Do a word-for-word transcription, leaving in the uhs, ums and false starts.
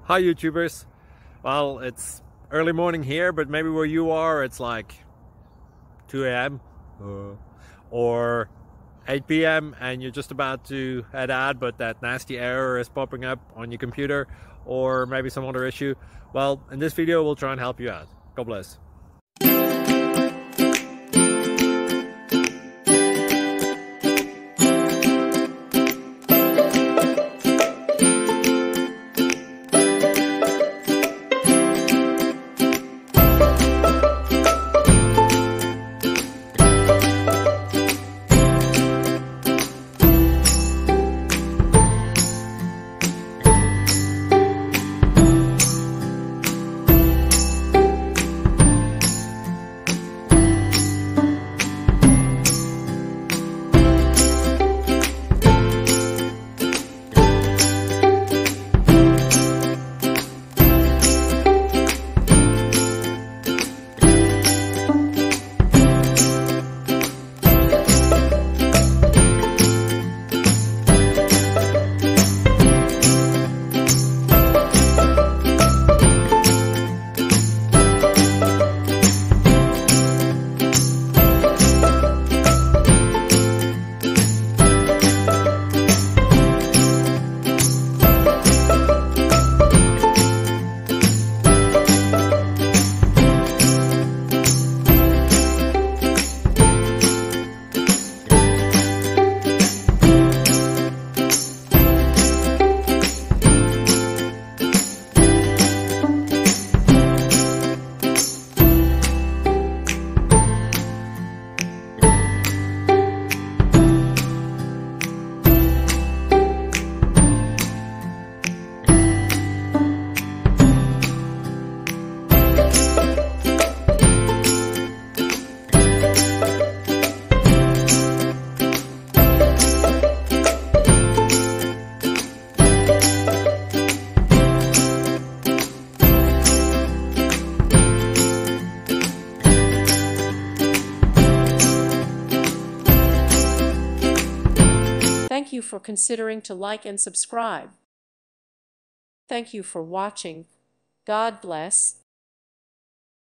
Hi YouTubers. Well, it's early morning here, but maybe where you are it's like two A M uh, or eight P M and you're just about to head out, but that nasty error is popping up on your computer, or maybe some other issue. Well, in this video we'll try and help you out. God bless. Thank you for considering to like and subscribe. Thank you for watching. God bless.